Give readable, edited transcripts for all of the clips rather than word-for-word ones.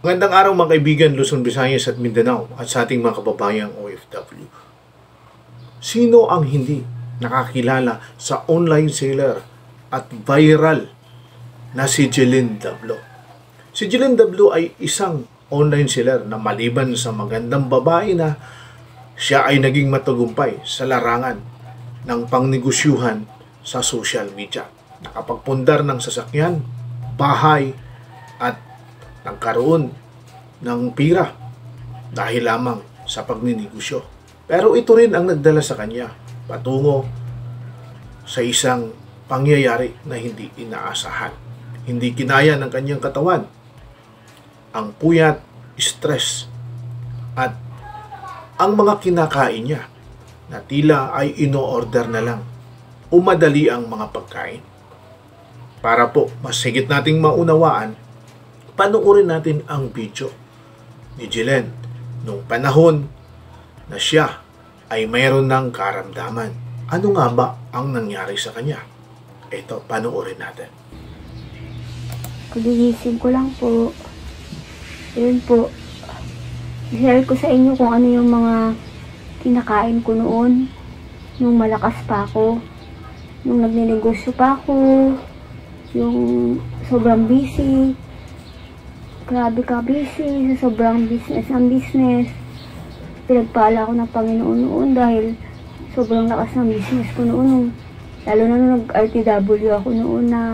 Magandang araw mga kaibigan, Luzon, Visayas at Mindanao at sa ating mga kababayang OFW. Sino ang hindi nakakilala sa online seller at viral na si Jeline Dablo? Si Jeline Dablo ay isang online seller na maliban sa magandang babae na siya ay naging matagumpay sa larangan ng pangnegosyuhan sa social media. Nakapagpundar ng sasakyan, bahay at nagkaroon ng pira dahil lamang sa pagninegosyo. Pero ito rin ang nagdala sa kanya patungo sa isang pangyayari na hindi inaasahan. Hindi kinaya ng kanyang katawan ang puyat, stress at ang mga kinakain niya na tila ay ino-order na lang o madali ang mga pagkain. Para po mas higit nating maunawaan, panoorin natin ang video ni Jeline nung panahon na siya ay mayroon ng karamdaman. Ano nga ba ang nangyari sa kanya? Ito, panoorin natin. Kagigising ko lang po. Yun po. I-share ko sa inyo kung ano yung mga kinakain ko noon. Nung malakas pa ako. Nung nagninegosyo pa ako. Yung sobrang busy. Grabe ka busy sa sobrang business ng business. Pinagpala ako ng Panginoon noon dahil sobrang lakas ng business ko noon. Lalo na nung nag-RTW ako noon na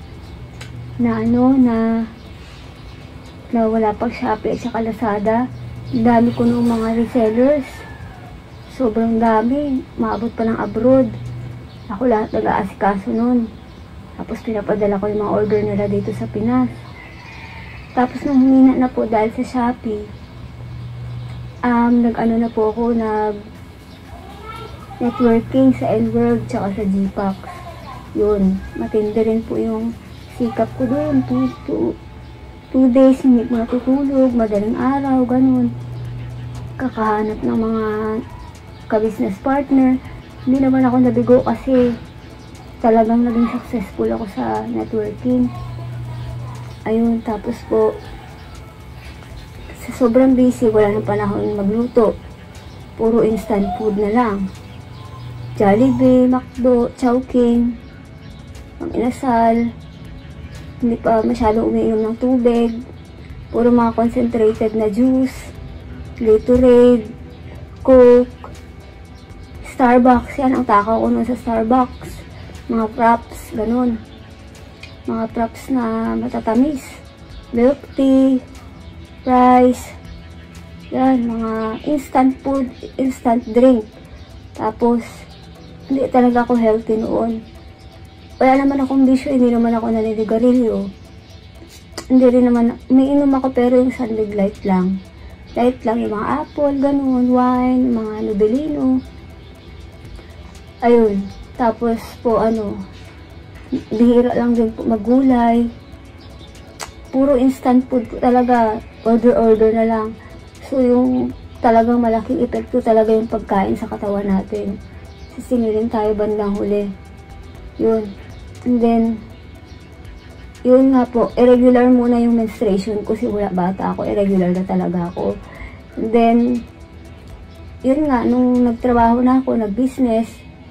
wala pang Shopee at saka Lazada. Dami ko noong mga resellers. Sobrang dami. Maabot pa ng abroad. Ako lahat nag-aasikaso noon. Tapos pinapadala ko yung mga order nila dito sa Pinas. Tapos nung humina na po dahil sa Shopee, networking sa N-World tsaka sa GPAX. Yun, matindi rin po yung sikap ko doon. 2 days hindi ko natutulog, madaling araw, ganun. Kakahanap ng mga ka-business partner. Hindi naman ako nabigo kasi talagang naging successful ako sa networking. Ayun, tapos po, sa sobrang busy, wala nang panahon magluto. Puro instant food na lang. Jollibee, McDo, Chowking, ang inasal. Hindi pa masyadong umiinom ng tubig. Puro mga concentrated na juice, Gatorade, Coke, Starbucks. Yan ang takaw ko nun sa Starbucks. Mga props, ganun. Mga props na matatamis. Milk tea, rice, yan, mga instant food, instant drink. Tapos, hindi talaga ako healthy noon. Wala naman akong bisyo, hindi naman ako naninigarilyo. Hindi rin naman, may inom ako pero yung Sunday light lang. Light lang, yung mga apple, ganun, wine, mga Nobelino. Ayun, tapos po bihira lang din po magulay. Puro instant food po talaga. Order na lang. So, yung talagang malaking epekto talaga yung pagkain sa katawan natin. Sisingilin tayo bandang huli. Yun. And then, yun nga po, irregular muna yung menstruation ko. Simula bata ako, irregular na talaga ako. And then, yun nga, nung nagtrabaho na ako, nag-business,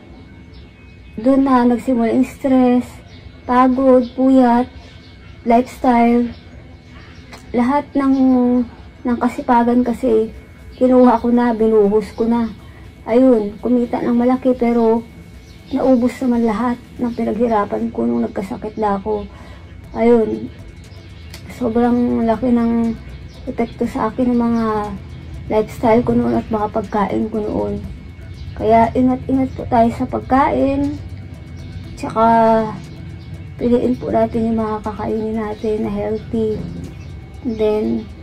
doon na nagsimula yung stress, pagod, puyat, lifestyle, lahat ng kasipagan kasi kinuha ko na, binuhos ko na. Ayun, kumita ng malaki pero naubos naman lahat ng pinaghirapan ko nung nagkasakit na ako. Ayun, sobrang laki ng epekto sa akin ng mga lifestyle ko noon at mga pagkain ko noon. Kaya ingat-ingat po tayo sa pagkain. Tsaka, piliin po natin yung mga kakainin natin na healthy. And then,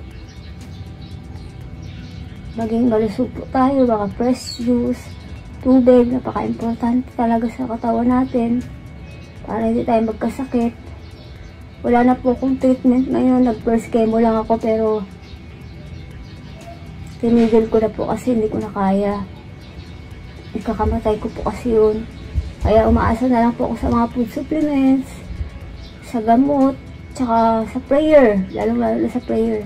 maging malusog po tayo, baka fresh juice, tubig, napaka-importante talaga sa katawan natin para hindi tayo magkasakit. Wala na po akong treatment ngayon, nag-first chemo lang ako pero tinigil ko na po kasi hindi ko na kaya. Ikakamatay ko po kasi yun. Kaya umaasa na lang po ako sa mga food supplements, sa gamot, tsaka sa prayer, lalo na sa prayer.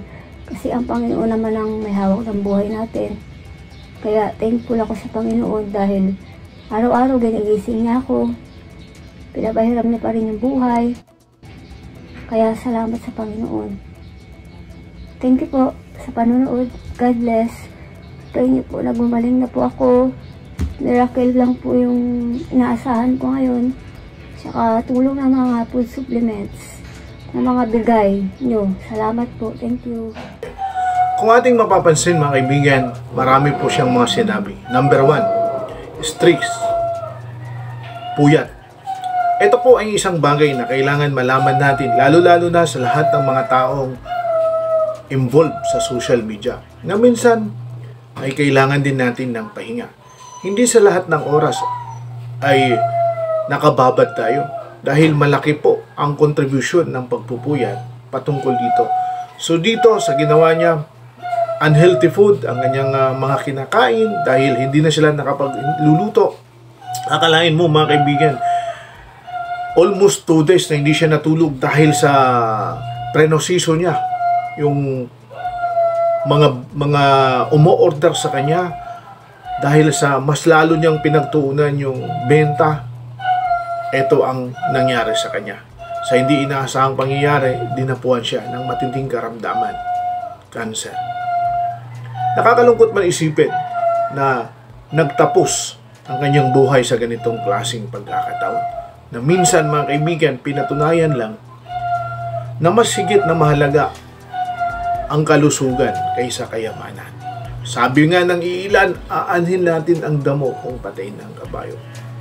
Kasi ang Panginoon naman ang may hawak ng buhay natin. Kaya thankful ako sa Panginoon dahil araw-araw ginigising niya ako. Pinapahiram niya pa rin yung buhay. Kaya salamat sa Panginoon. Thank you po sa panonood. God bless. Pray niyo po na gumaling na po ako. Miracle lang po yung inaasahan ko ngayon. Tsaka tulong ng mga food supplements na mga bigay nyo. Salamat po. Thank you. Kung ating mapapansin mga kaibigan, marami po siyang mga sinabi. Number 1, stress, puyat. Ito po ay isang bagay na kailangan malaman natin, lalo-lalo na sa lahat ng mga taong involved sa social media, na minsan ay kailangan din natin ng pahinga. Hindi sa lahat ng oras ay nakababad tayo dahil malaki po ang contribution ng pagpupuyat patungkol dito. So dito sa ginawa niya, unhealthy food ang kanyang mga kinakain dahil hindi na sila nakapagluluto. Akalain mo mga kaibigan, almost 2 days na hindi siya natulog dahil sa preno-season niya. Yung mga umo-order sa kanya dahil sa mas lalo niyang pinagtuunan yung benta. Ito ang nangyari sa kanya. Sa hindi inaasahang pangyayari, dinapuan siya ng matinding karamdaman, cancer. Nakakalungkot man isipin na nagtapos ang kanyang buhay sa ganitong klaseng pagkakataon. Na minsan mga kaibigan, pinatunayan lang na mas higit na mahalaga ang kalusugan kaysa kayamanan. Sabi nga ng iilan, aanhin natin ang damo kung patayin ng kabayo.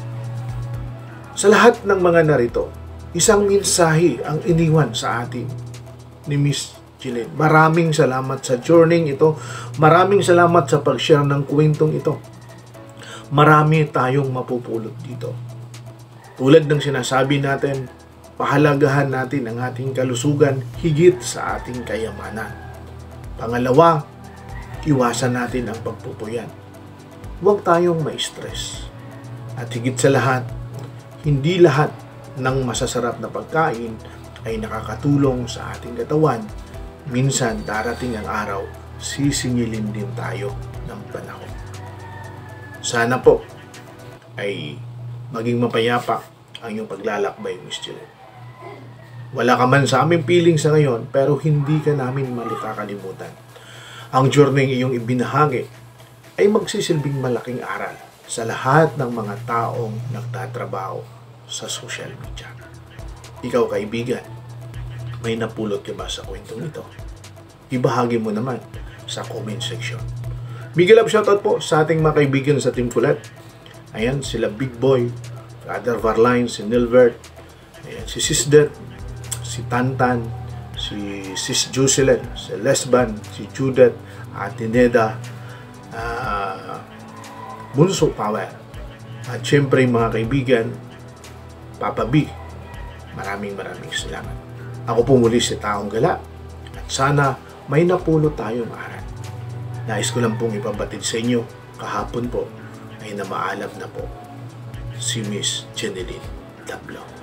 Sa lahat ng mga narito, isang mensahe ang iniwan sa atin ni Miss Jeline. Maraming salamat sa journey ito. Maraming salamat sa pag-share ng kwentong ito. Marami tayong mapupulot dito. Tulad ng sinasabi natin, pahalagahan natin ang ating kalusugan higit sa ating kayamanan. Pangalawa, iwasan natin ang pagpupuyat. Huwag tayong ma-stress. At higit sa lahat, hindi lahat ng masasarap na pagkain ay nakakatulong sa ating katawan. Minsan darating ang araw, sisingilin din tayo ng panahon. Sana po ay maging mapayapa ang iyong paglalakbay, Miss Jeline. Wala ka man sa aming piling sa ngayon, pero hindi ka namin malikakalimutan. Ang journey iyong ibinahagi ay magsisilbing malaking aral sa lahat ng mga taong nagtatrabaho sa social media. Ikaw, kaibigan, may napulot ka ba sa kwentong ito? Ibahagi mo naman sa comment section. Big love shoutout po sa ating mga kaibigan sa Team Kulat. Ayan, sila Big Boy, Brother Varline, si Nilbert, ayan, si Sisdet, si Tantan, si Sis Jocelyn, si Lesban, si Judith, Ate Neda, Bunso Power. At syempre mga kaibigan, Papa B, maraming salamat. Ako po muli si Taong Gala at sana may napulot tayong aral. Nais ko lang pong ipabatid sa inyo kahapon po ay namaalab na po si Miss Jeline Dablo.